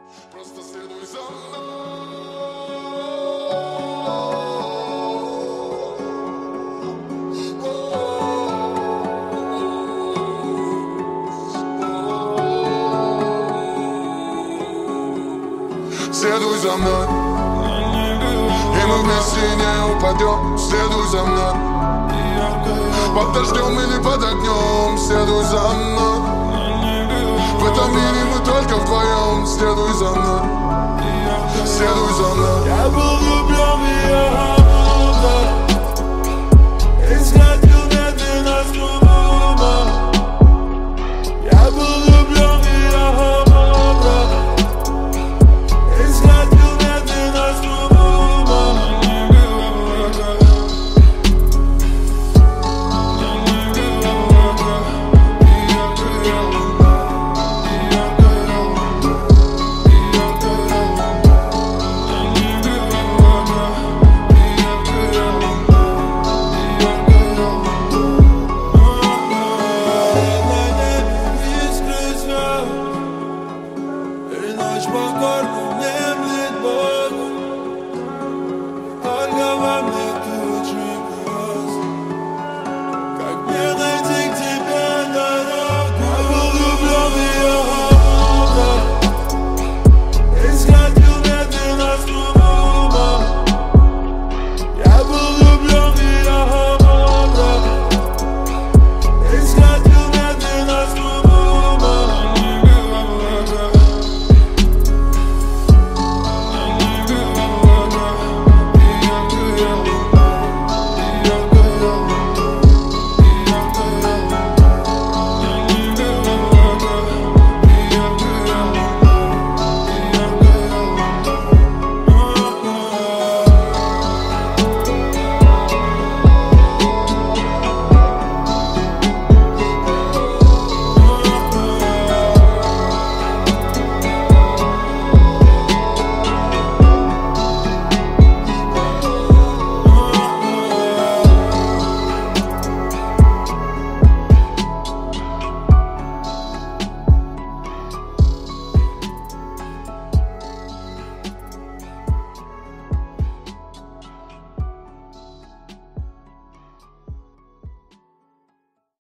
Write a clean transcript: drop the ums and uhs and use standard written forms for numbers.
Просто следуй за мной. Следуй за мной, и мы вместе не упадем. Следуй за мной, под дождем или под огнем. Следуй за мной, в этом мире мы только вдвоем. Следуй за мной, следуй за мной. Я был влюблен в ее глаза и сходил медленно с ума. Я был влюблен в ее глаза и сходил медленно с ума. Покорно внемлет боль.